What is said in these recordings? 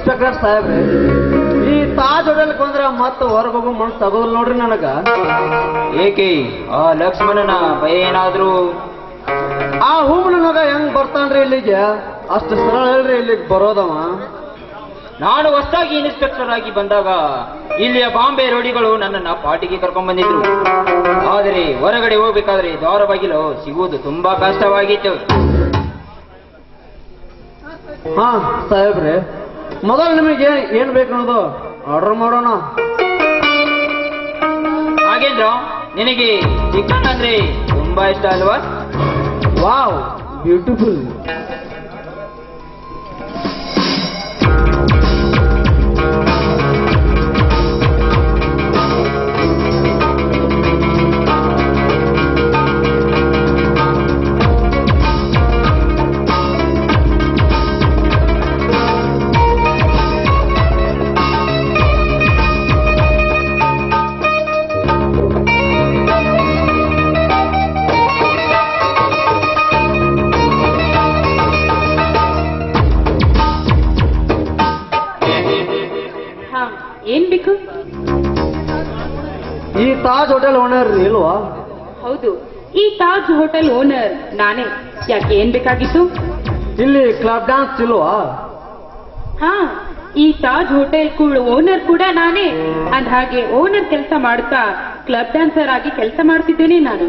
Inspector ಸಾಹೇಬ್ರೆ, ಈ ತಾಜ್ ಹೋಟೆಲ್ಗೆ ಬಂದ್ರೆ ಮತ್ತೆ ಹೊರಗೆ ಹೋಗೋ ಮನ್ಸು ತಗೋಲ್ ನೋಡ್ರಿ ನನಗ. ಏಕೆ ಆ ಲಕ್ಷ್ಮಣನ ಭಯ ಏನಾದ್ರು? ಆ ಹೂಮನ ಮಗ ಹೆಂಗ್ ಬರ್ತಾನ್ರಿ ಇಲ್ಲಿಗೆ? ಅಷ್ಟು ಸರಳ ಹೇಳ್ರಿ ಇಲ್ಲಿಗೆ ಬರೋದವ. ನಾನು ಹೊಸದಾಗಿ ಇನ್ಸ್ಪೆಕ್ಟರ್ ಆಗಿ ಬಂದಾಗ ಇಲ್ಲಿಯ ಬಾಂಬೆ ರೋಡಿಗಳು ನನ್ನನ್ನ ಪಾರ್ಟಿಗೆ ಕರ್ಕೊಂಡ್ ಬಂದಿದ್ರು. ಆದರೆ ಹೊರಗಡೆ ಹೋಗ್ಬೇಕಾದ್ರೆ ದ್ವಾರ ಬಾಗಿಲು ಸಿಗುವುದು ತುಂಬಾ ಕಷ್ಟವಾಗಿತ್ತು. ಹಾ ಸಾಹೇಬ್ರೆ, ಮೊದಲು ನಿಮಗೆ ಏನ್ ಬೇಕು ಅನ್ನೋದು ಆರ್ಡರ್ ಮಾಡೋಣ. ಹಾಗೇಂದ್ರ, ನಿನಗೆ ಚಿಕನ್ ಅಂದ್ರೆ ತುಂಬಾ ಇಷ್ಟ ಅಲ್ವಾ? Wow, beautiful. ಏನ್ ಬೇಕು? ಈ ತಾಜ್ ಹೋಟೆಲ್ ಓನರ್ ಇಲ್ವಾ? ಹೌದು, ಈ ತಾಜ್ ಹೋಟೆಲ್ ಓನರ್ ನಾನೇ. ಯಾಕೆ, ಏನ್ ಬೇಕಾಗಿತ್ತು? ಇಲ್ಲಿ ಕ್ಲಬ್ ಡ್ಯಾನ್ಸ್ ಇಲ್ವಾ? ಹಾ, ಈ ತಾಜ್ ಹೋಟೆಲ್ ಓನರ್ ಕೂಡ ನಾನೇ. ಅಂದ ಹಾಗೆ ಓನರ್ ಕೆಲಸ ಮಾಡುತ್ತಾ ಕ್ಲಬ್ ಡ್ಯಾನ್ಸರ್ ಆಗಿ ಕೆಲಸ ಮಾಡ್ತಿದ್ದೇನೆ ನಾನು.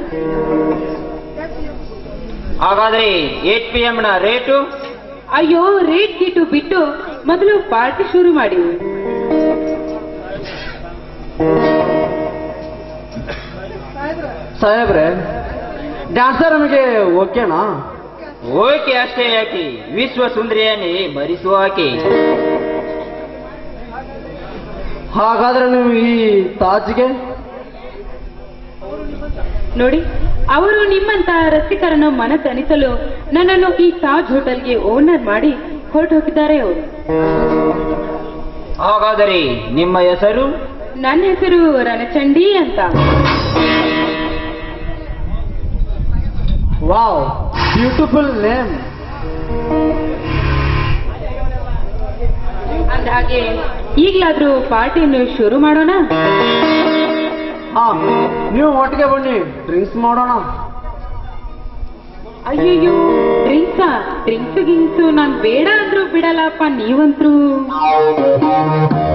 ಹಾಗಾದ್ರೆ 8 PM ನ ರೇಟು? ಅಯ್ಯೋ, ರೇಟ್ ಗೀಟು ಬಿಟ್ಟು ಮೊದಲು ಪಾರ್ಟಿ ಶುರು ಮಾಡಿ. ಸಾಹೇಬ್ರೆ, ಡ್ಯಾನ್ಸರ್ ನಮಗೆ ಓಕೆನಾ? ಓಕೆ ಅಷ್ಟೇ ಯಾಕೆ, ವಿಶ್ವ ಸುಂದರಿಯನ್ನೇ ಮರಿಸುವ ಆಕೆ. ಹಾಗಾದ್ರೆ ನೀವು ಈ ತಾಜ್ಗೆ ನೋಡಿ, ಅವರು ನಿಮ್ಮಂತಹ ರಸಿಕರನ್ನು ಮನತಣಿಸಲು ನನ್ನನ್ನು ಈ ತಾಜ್ ಹೋಟೆಲ್ಗೆ ಓನರ್ ಮಾಡಿ ಹೊರಟು ಹೋಗಿದ್ದಾರೆ ಅವರು. ಹಾಗಾದರೆ ನಿಮ್ಮ ಹೆಸರು? ನನ್ನ ಹೆಸರು ರಣಚಂಡಿ ಅಂತ. Wow, beautiful name. ಅಂದಹಾಗೆ ಈಗಲಾದ್ರೂ ಪಾರ್ಟಿಯನ್ನು ಶುರು ಮಾಡೋಣ. ಹಾ, ನೀವು ಒಟ್ಟಿಗೆ ಬನ್ನಿ, ಡ್ರಿಂಕ್ಸ್ ಮಾಡೋಣ. ಅಯ್ಯಯ್ಯೋ, ಡ್ರಿಂಕ್ಸು ಗಿಂಕ್ಸು ನಾನ್ ಬೇಡ ಅಂದ್ರೂ ಬಿಡಲ್ಲಪ್ಪ ನೀವಂತ್ರು.